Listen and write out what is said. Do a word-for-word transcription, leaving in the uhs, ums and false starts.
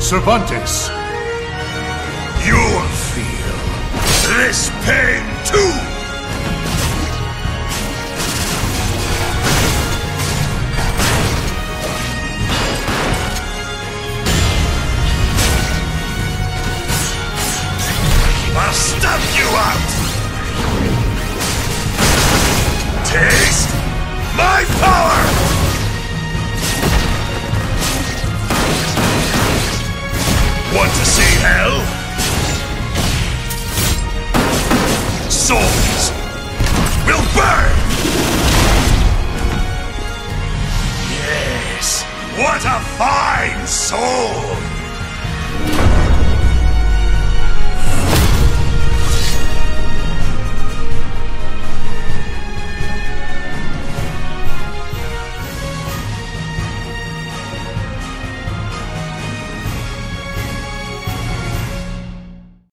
Cervantes. You'll feel this pain too! I'll stamp you out! Taste my power! Want to see hell? Souls will burn! Yes, what a fine soul!